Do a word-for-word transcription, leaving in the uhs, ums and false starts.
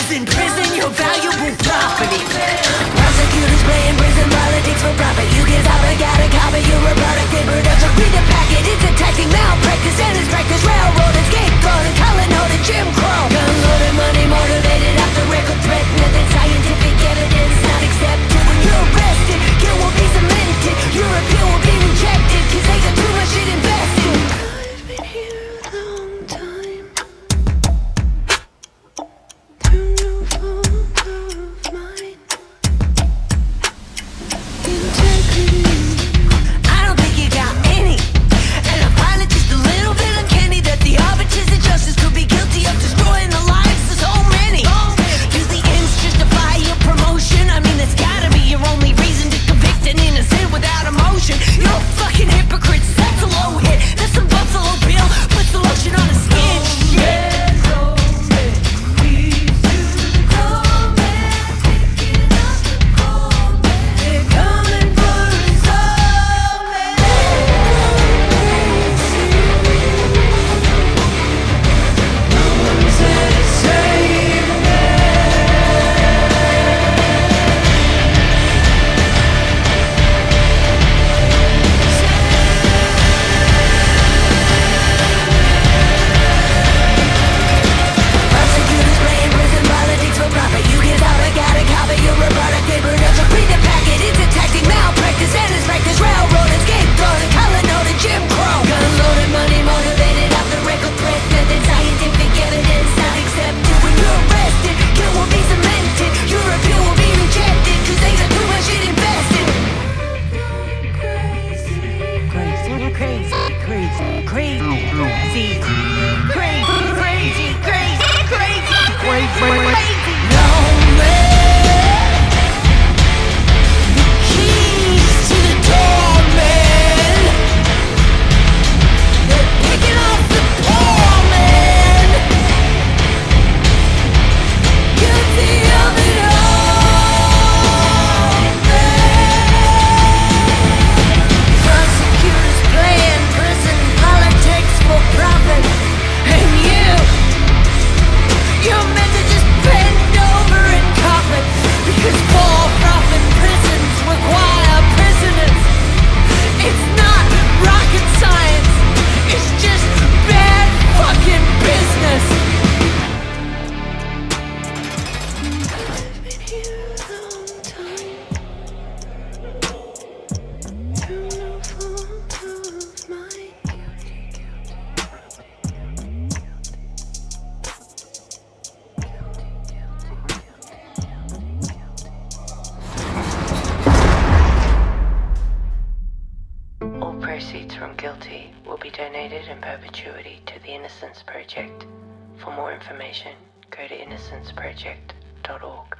Cause in prison you're valuable property. Prosecutors playing prison politics for profit. You get out, I gotta copy. You're a product, they production. Read the packet, it's attacking malpractice. And it's practice railroaded, scapegoated, calling out a Jim Crow. Gun loaded, money motivated, off the record threat. Nothing scientific evidence not accepted. When you're arrested, guilt will be cemented. Your appeal will be rejected. Cause they got too much shit invested. I've been here a long time. Through no fault of mine. Integrity. I don't think you got any. And I find it just a little bit uncanny that the arbiters of justice could be guilty of destroying the lives of so many. Do the ends justify your promotion? I mean, that's gotta be your only reason to convict an innocent without emotion. You're fucking hypocrites. That's a low hit. That's some Buffalo Bill. Puts the lotion on his skin. Shit. Proceeds from Guilty will be donated in perpetuity to the Innocence Project. For more information, go to innocence project dot org.